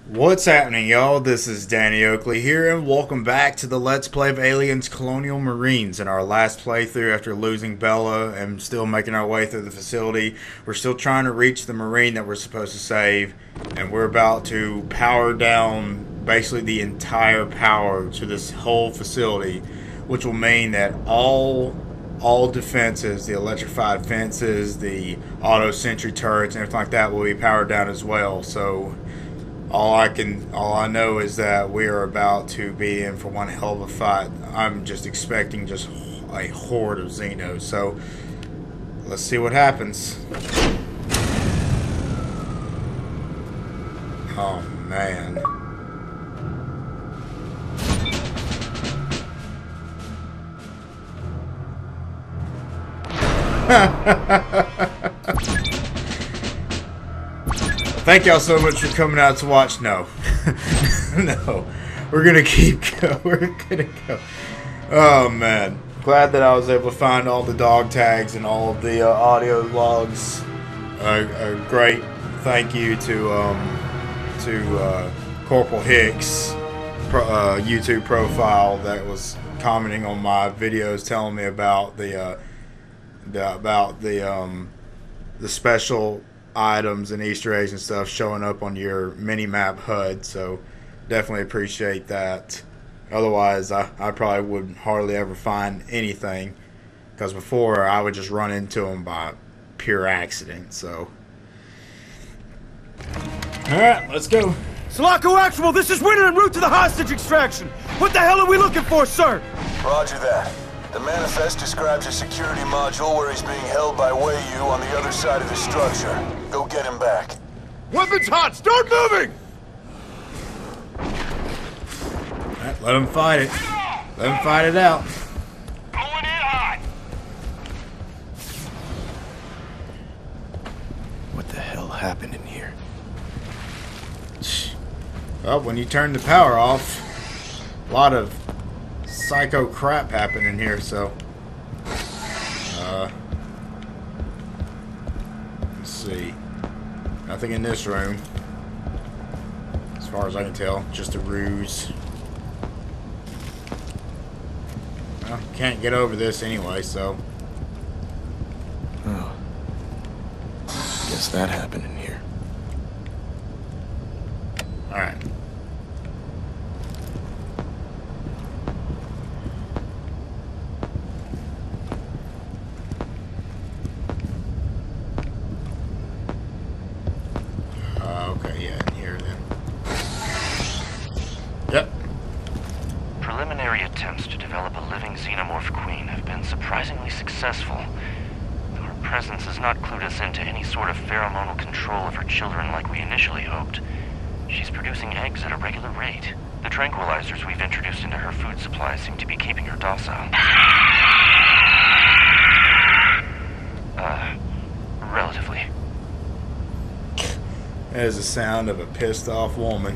What's happening, y'all? This is Danny Oakley here, and welcome back to the Let's Play of Aliens Colonial Marines. In our last playthrough, after losing Bella and still making our way through the facility, we're still trying to reach the Marine that we're supposed to save, and we're about to power down basically the entire power to this whole facility, which will mean that all defenses, the electrified fences, the auto sentry turrets, and everything like that will be powered down as well. So all I know is that we are about to be in for one hell of a fight. I'm just expecting just a horde of Xenos. So let's see what happens. Oh man. Thank y'all so much for coming out to watch. No. No. We're gonna keep going. We're gonna go. Oh man. Glad that I was able to find all the dog tags and all of the audio logs. A great thank you to Corporal Hicks YouTube profile that was commenting on my videos, telling me about the special items and Easter eggs and stuff showing up on your mini-map HUD, so definitely appreciate that. Otherwise, I probably would hardly ever find anything, because before I would just run into them by pure accident, so. Alright, let's go. Sulaco Actual, this is Winter en route to the hostage extraction. What the hell are we looking for, sir? Roger that. The manifest describes a security module where he's being held by Wayu on the other side of the structure. Go get him back. Weapons hot! Start moving! Alright, let him fight it. Let him fight it out. Going in hot! What the hell happened in here? Well, when you turn the power off, a lot of psycho crap happening here, so let's see. Nothing in this room as far as I can tell, just a ruse. Well, can't get over this anyway, so Oh. Guess that happened in here. alright. Okay, yeah, in here then. Yep. Preliminary attempts to develop a living xenomorph queen have been surprisingly successful. Though her presence has not clued us into any sort of pheromonal control of her children like we initially hoped. She's producing eggs at a regular rate. The tranquilizers we've introduced into her food supply seem to be keeping her docile. Relatively. That is the sound of a pissed off woman.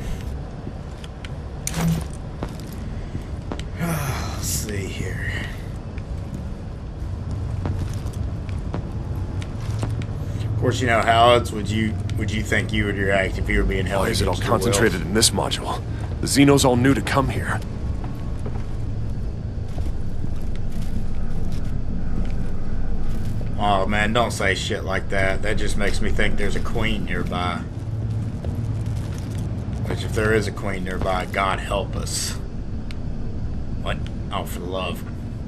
Let's see here. Of course, you know how else would you think you would react if you were being held? Why is it all against your will? concentrated in this module? The Xenos all knew to come here. Oh man, don't say shit like that. That just makes me think there's a queen nearby. Which, if there is a queen nearby, God help us. What? Oh, for the love.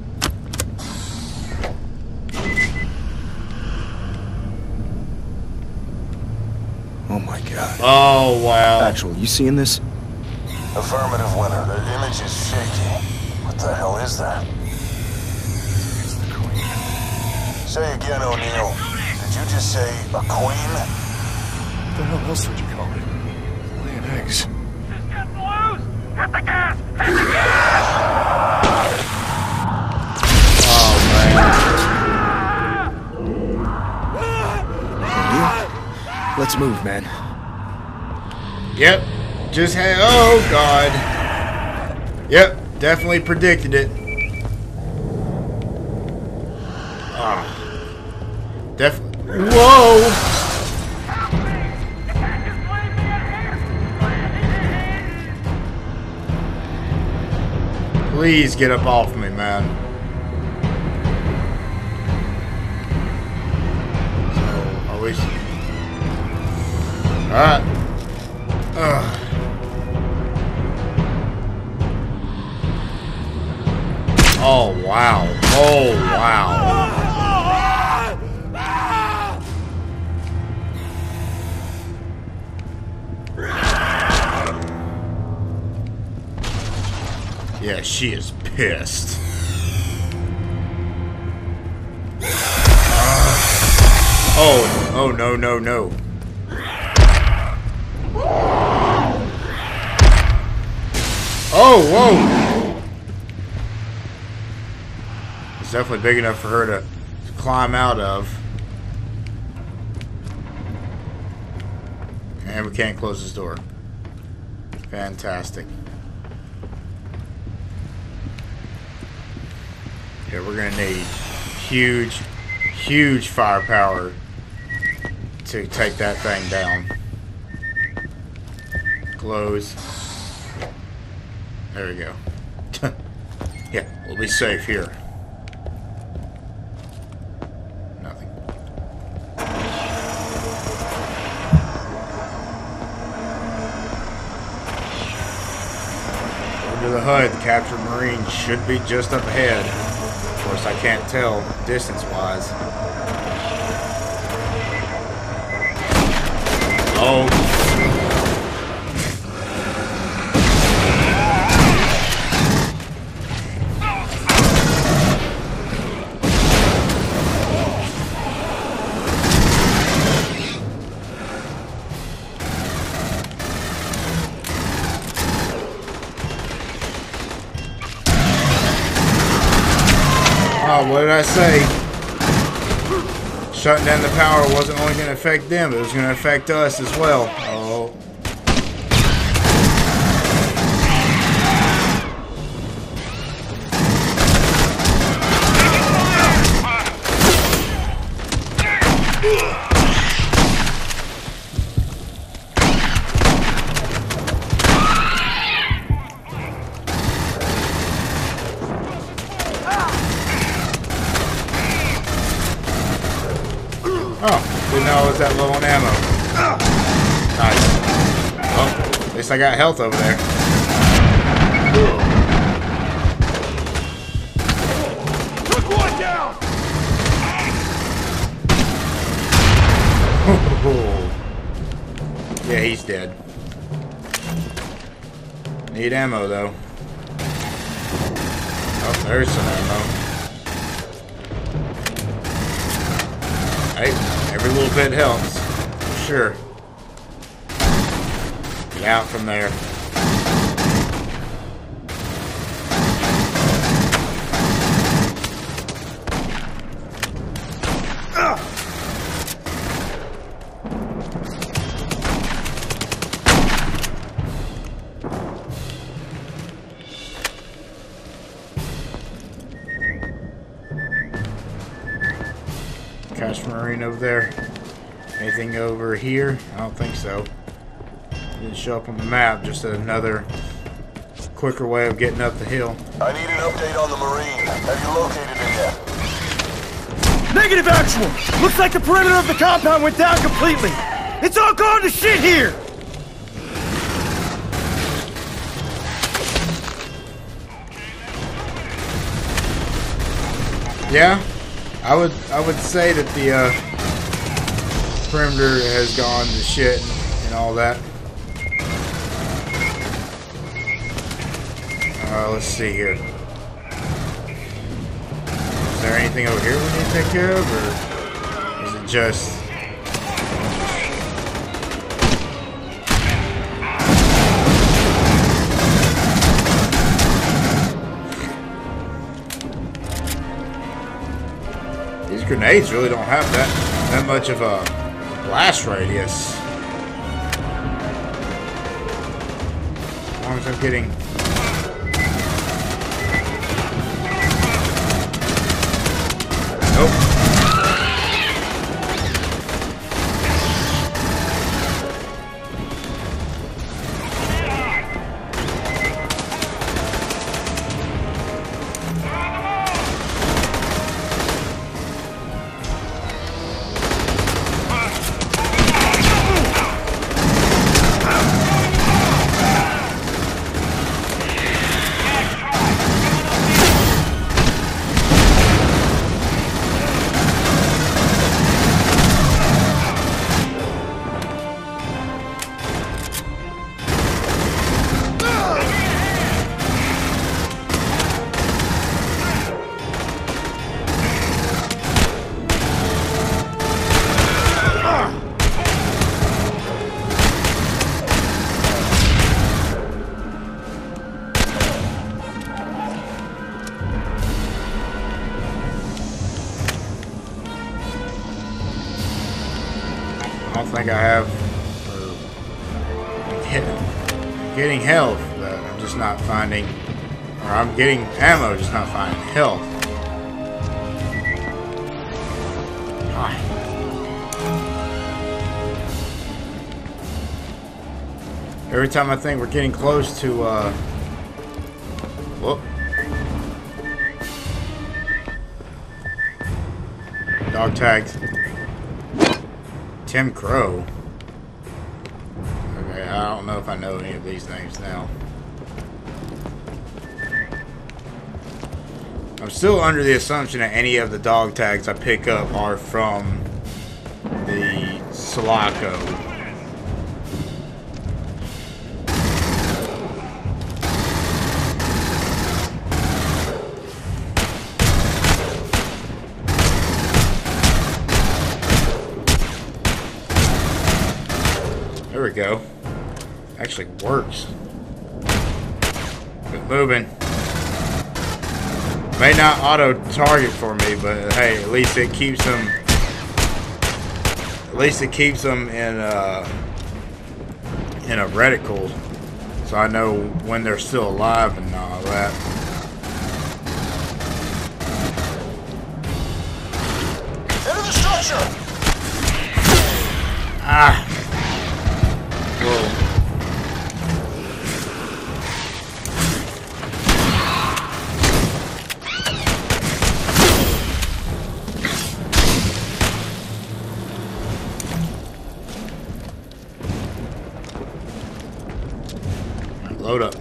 Oh my god. Oh, wow. Actual, you seeing this? Affirmative, Winter. The image is shaky. What the hell is that? It's the Queen. Say again, O'Neill. Did you just say a queen? What the hell else would you call it? Laying eggs. Just get loose! Hit the gas! Hit the gas! Let's move, man. Yep. Just had. Oh, God. Yep. Definitely predicted it. Definitely. Whoa! Please get up off me, man. So, are we... Alright. Oh, wow. Oh, wow. Yeah, she is pissed. Oh, no, no, no. Oh, whoa! It's definitely big enough for her to climb out of. And we can't close this door. Fantastic. Yeah, we're gonna need huge, huge firepower to take that thing down. Close. There we go. Yeah, we'll be safe here. Nothing. Under the hood, the captured Marine should be just up ahead. Of course, I can't tell distance-wise. Oh. Oh, what did I say? Shutting down the power wasn't only going to affect them, it was going to affect us as well. Oh. Oh, didn't know I was that low on ammo. Nice. Well, at least I got health over there. Took one down! Yeah, he's dead. Need ammo, though. Oh, there's some ammo. Hey, every little bit helps. Sure. Get out from there. Cash Marine over there. Anything over here? I don't think so. Didn't show up on the map. Just another quicker way of getting up the hill. I need an update on the Marine. Have you located him yet? Negative actual! Looks like the perimeter of the compound went down completely! It's all gone to shit here! Yeah, I would say that the perimeter has gone to shit and all that. Let's see here. Is there anything over here we need to take care of, or is it just... These grenades really don't have that much of a blast radius. As long as I'm getting... Nope. don't think I have. Getting health, but I'm just not finding. Or I'm getting ammo, just not finding health. Ah. Every time I think we're getting close to, whoop. Dog tags. Tim Crow. Okay, I don't know if I know any of these names now. I'm still under the assumption that any of the dog tags I pick up are from the Sulaco. There we go. Actually works. Quit moving. May not auto target for me, but hey, at least it keeps them. At least it keeps them in a reticle, so I know when they're still alive and all that. Enter the structure! Ah. Whoa. Load up.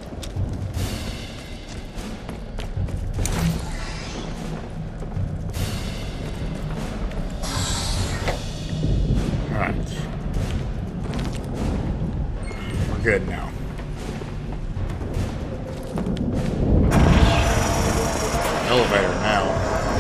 All right. We're good now. Elevator now.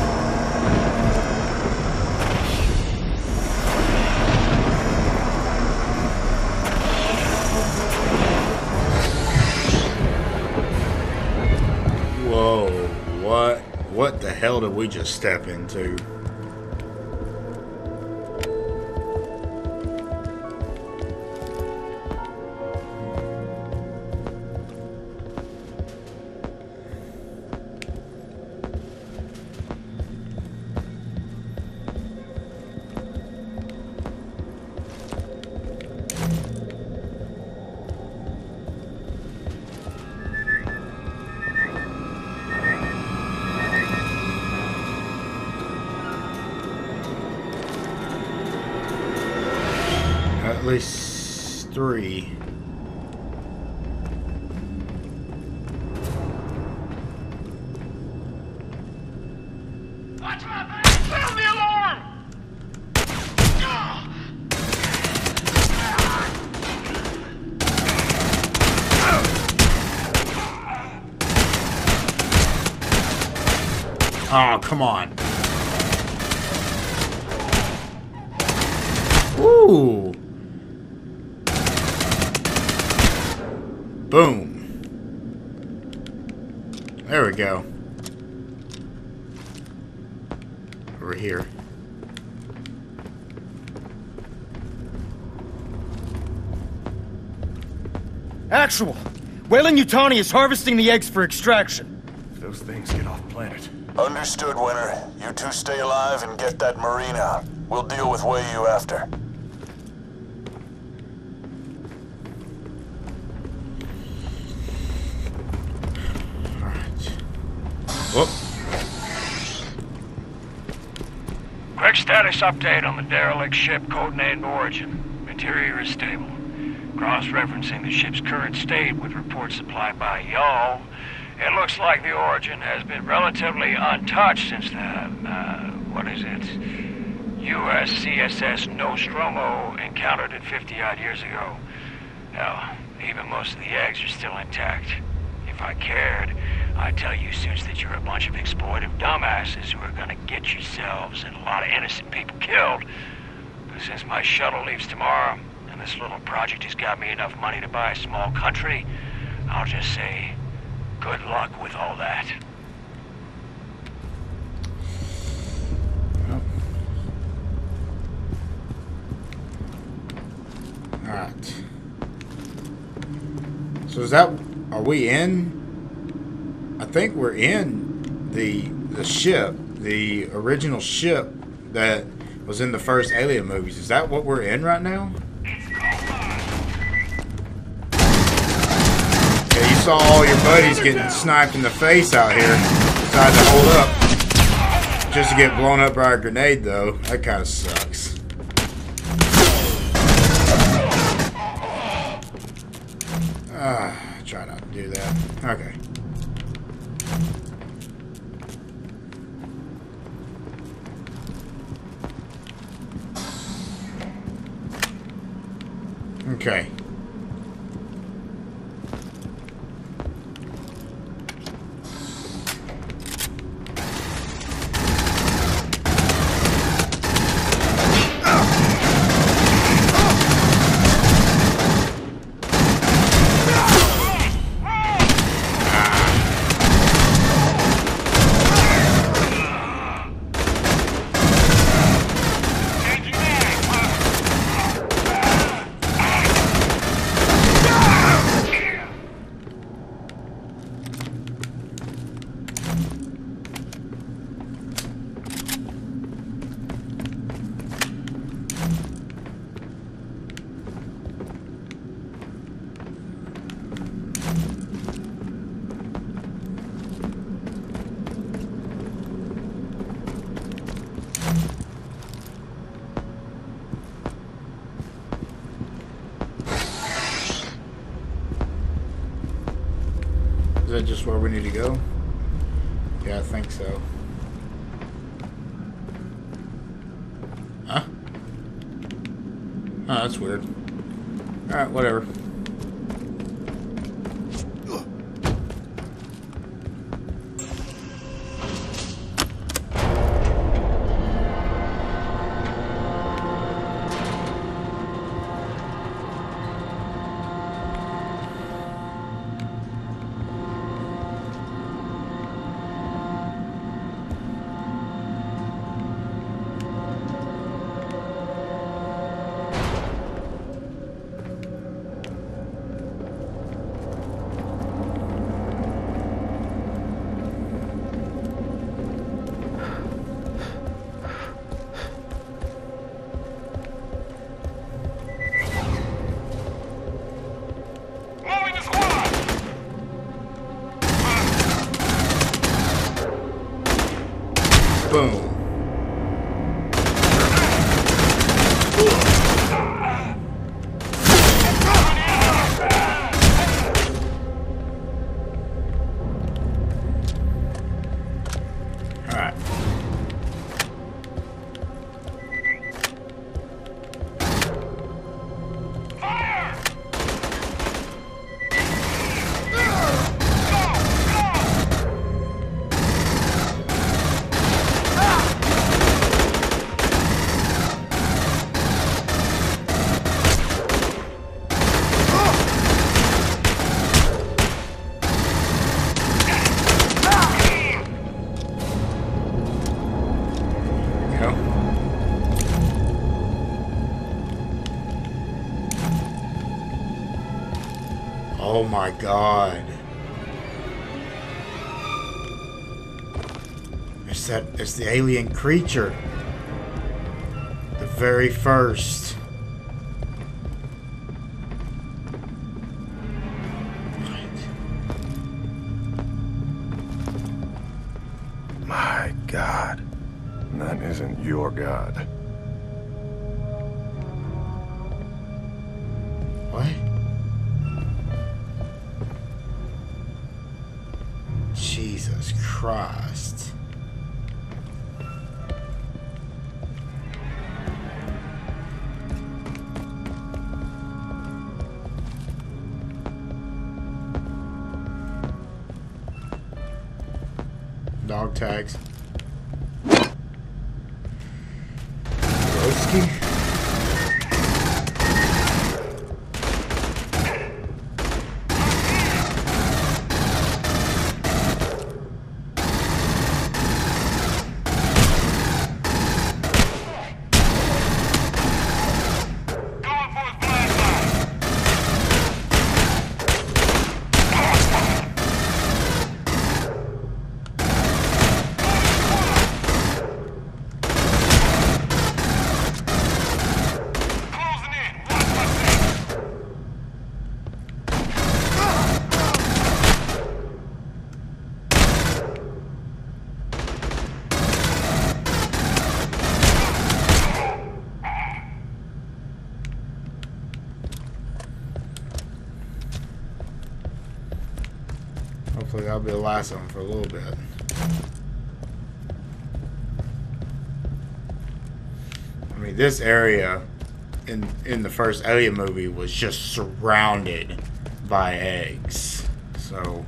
Whoa, what the hell did we just step into? At least 3. Watch my back! Sound the alarm! Oh, come on. Ooh. Boom. There we go. Over here. Actual! Weyland-Yutani is harvesting the eggs for extraction. If those things get off planet. Understood, Winter. You two stay alive and get that marine out. We'll deal with Wei-Yu after. Whoop. Quick status update on the derelict ship codenamed Origin. Interior is stable. Cross-referencing the ship's current state with reports supplied by y'all, it looks like the Origin has been relatively untouched since the, U.S. CSS Nostromo encountered it 50-odd years ago. Hell, even most of the eggs are still intact. If I cared, I'd tell you suits that you're a bunch of exploitive dumbasses who are gonna get yourselves and a lot of innocent people killed. But since my shuttle leaves tomorrow, and this little project has got me enough money to buy a small country, I'll just say, good luck with all that. Alright. So is that... Are we in? I think we're in the ship. The original ship that was in the first Alien movies. Is that what we're in right now? Yeah, you saw all your buddies getting sniped in the face out here. Decided to hold up. Just to get blown up by a grenade, though. That kind of sucks. Try not to do that. Okay. Okay. Is that just where we need to go? Yeah, I think so. Huh? Oh, that's weird. Alright, whatever. Boom. Alright. Oh my god. It's the alien creature. The very first. My God. That isn't your God. What? Jesus Christ. Dog tags. Broski? Hopefully that'll be the last of them for a little bit. I mean, this area in the first Alien movie was just surrounded by eggs. So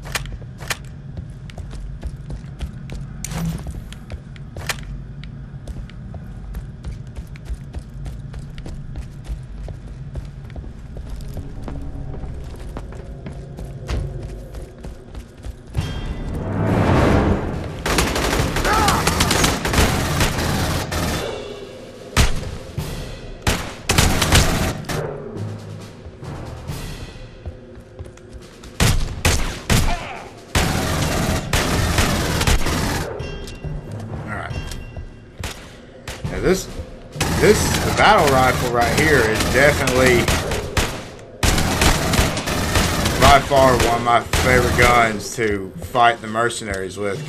the battle rifle right here is definitely by far one of my favorite guns to fight the mercenaries with,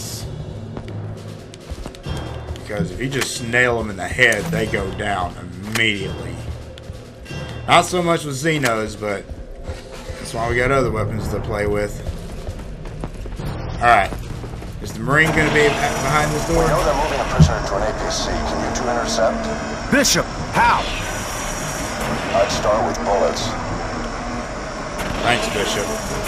because if you just nail them in the head, they go down immediately. Not so much with Xenos, but that's why we got other weapons to play with. Alright. Is the Marine going to be behind this door? We know they're moving a prisoner to an APC. Can you two intercept? Bishop, how? I'd start with bullets. Thanks, Bishop.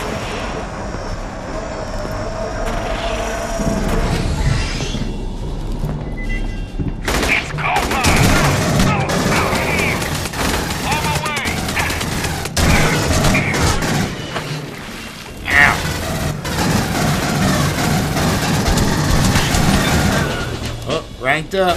Ranked up.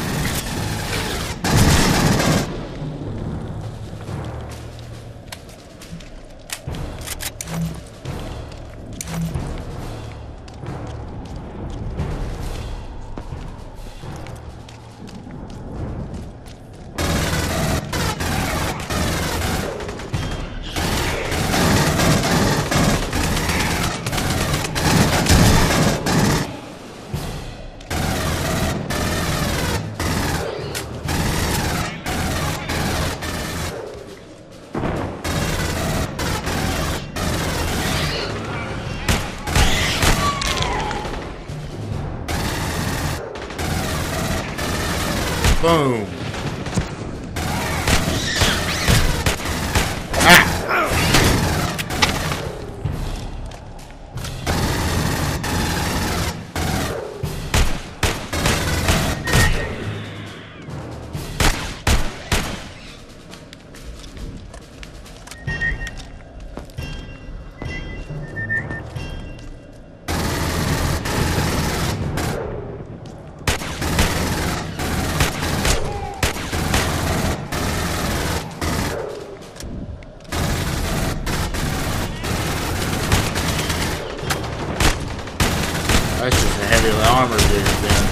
Boom. That's just a heavy armor dude then.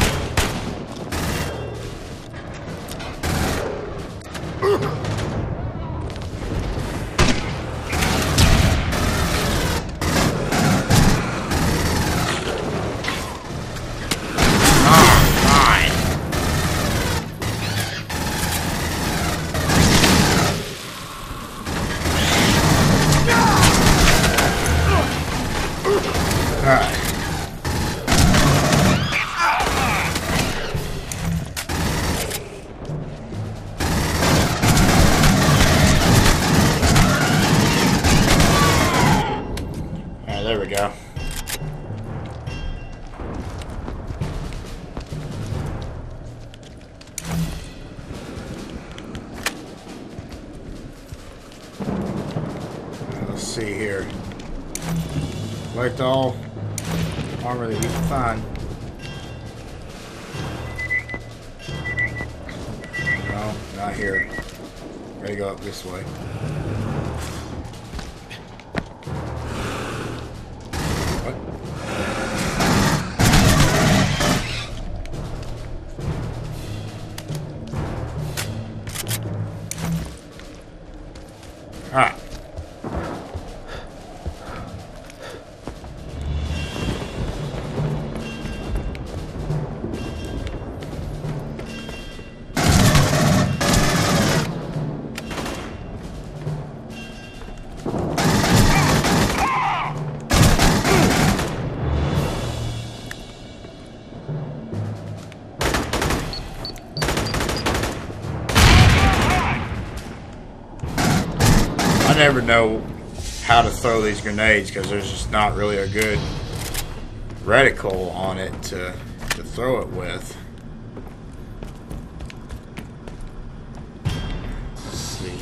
There we go. Let's see here. Collect all armor that you can find. No, not here. Gotta go up this way. Alright. never know how to throw these grenades because there's just not really a good reticle on it to throw it with. Let's see.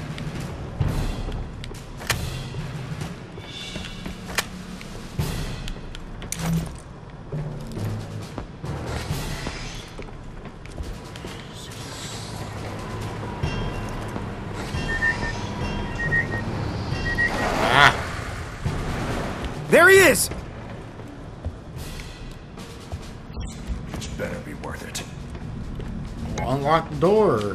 There he is! It's better be worth it. Unlock the door.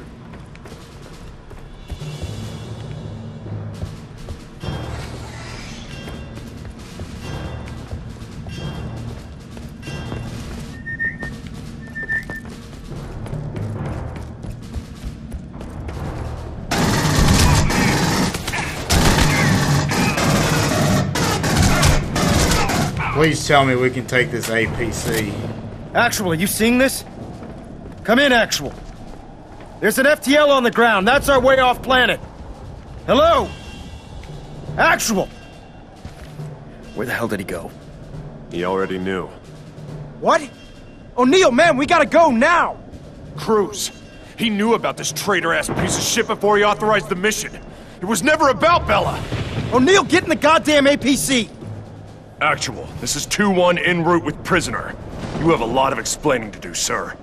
Please tell me we can take this APC. Actual, you seeing this? Come in, Actual. There's an FTL on the ground. That's our way off planet. Hello? Actual! Where the hell did he go? He already knew. What? O'Neill, man, we gotta go now! Cruz. He knew about this traitor-ass piece of shit before he authorized the mission. It was never about Bella. O'Neill, get in the goddamn APC! Actual, this is 2-1 en route with prisoner. You have a lot of explaining to do, sir.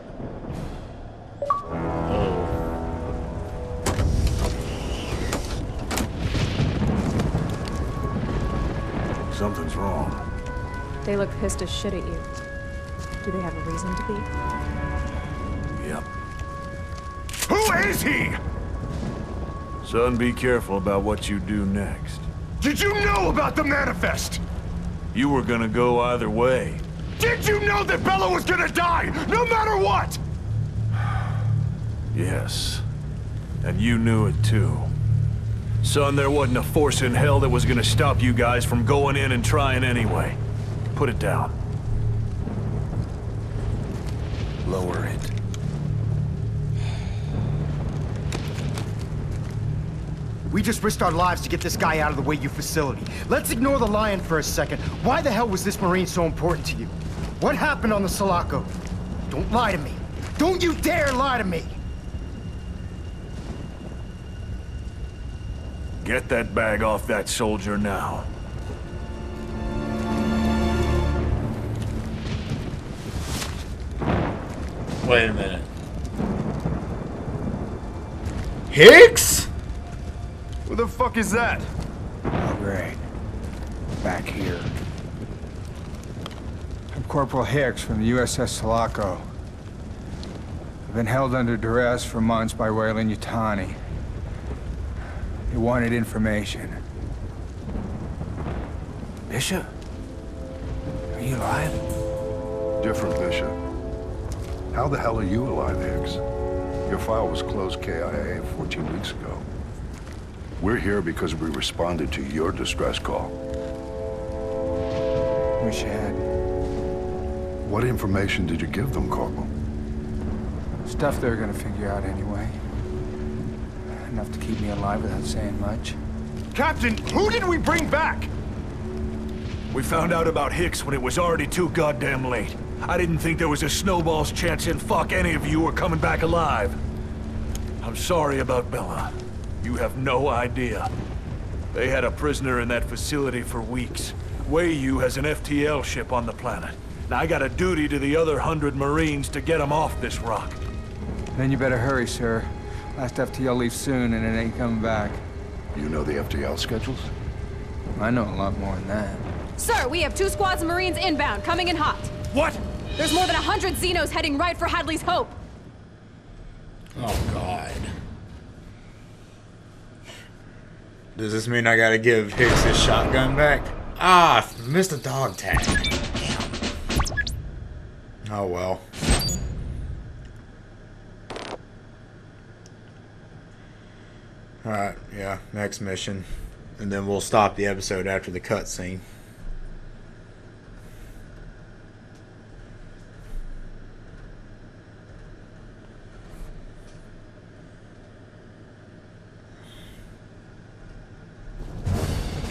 Something's wrong. They look pissed as shit at you. Do they have a reason to be? Yep. Who is he? Son, be careful about what you do next. Did you know about the manifest? You were gonna go either way. Did you know that Bella was gonna die, no matter what? Yes. And you knew it too. Son, there wasn't a force in hell that was gonna stop you guys from going in and trying anyway. Put it down. Lower it. We just risked our lives to get this guy out of the Wei-Yu facility. Let's ignore the Lion for a second. Why the hell was this Marine so important to you? What happened on the Sulaco? Don't lie to me. Don't you dare lie to me! Get that bag off that soldier now. Wait a minute. Hicks? Who the fuck is that? Oh, great. Back here. I'm Corporal Hicks from the USS Sulaco. I've been held under duress for months by Weyland-Yutani. They wanted information. Bishop? Are you alive? Different, Bishop. How the hell are you alive, Hicks? Your file was closed KIA 14 weeks ago. We're here because we responded to your distress call. Wish you had. What information did you give them, Corporal? Stuff they're gonna figure out anyway. Enough to keep me alive without saying much. Captain, who did we bring back? We found out about Hicks when it was already too goddamn late. I didn't think there was a snowball's chance in fuck any of you were coming back alive. I'm sorry about Bella. You have no idea. They had a prisoner in that facility for weeks. Wei-Yu has an FTL ship on the planet. And I got a duty to the other 100 Marines to get them off this rock. Then you better hurry, sir. Last FTL leaves soon and it ain't coming back. You know the FTL schedules? I know a lot more than that. Sir, we have 2 squads of Marines inbound, coming in hot. What? There's more than 100 Xenos heading right for Hadley's Hope. Oh, God. Does this mean I gotta give Hicks his shotgun back? Ah, missed a dog tag. Damn. Oh, well. Alright, yeah, next mission. And then we'll stop the episode after the cutscene.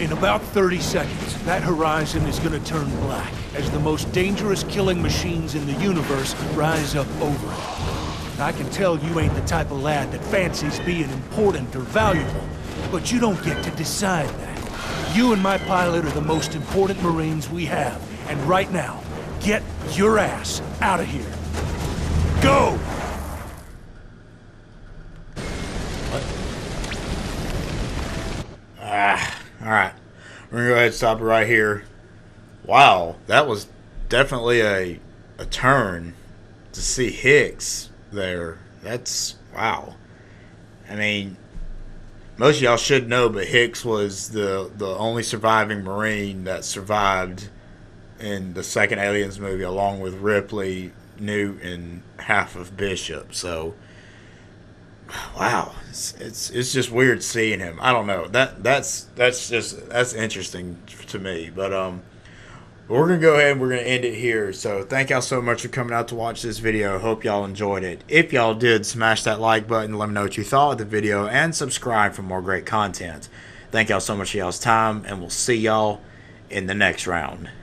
In about 30 seconds, that horizon is gonna turn black as the most dangerous killing machines in the universe rise up over it. I can tell you ain't the type of lad that fancies being important or valuable, but you don't get to decide that. You and my pilot are the most important Marines we have, and right now, get your ass out of here. Go! Alright. We're gonna go ahead and stop it right here. Wow, that was definitely a turn to see Hicks there. That's wow. I mean, most of y'all should know, but Hicks was the only surviving Marine that survived in the second Aliens movie, along with Ripley, Newt, and half of Bishop. So wow, it's just weird seeing him. I don't know. That's interesting to me. But we're gonna go ahead and we're gonna end it here. So thank y'all so much for coming out to watch this video. Hope y'all enjoyed it. If y'all did, smash that like button. Let me know what you thought of the video, and subscribe for more great content. Thank y'all so much for y'all's time, and we'll see y'all in the next round.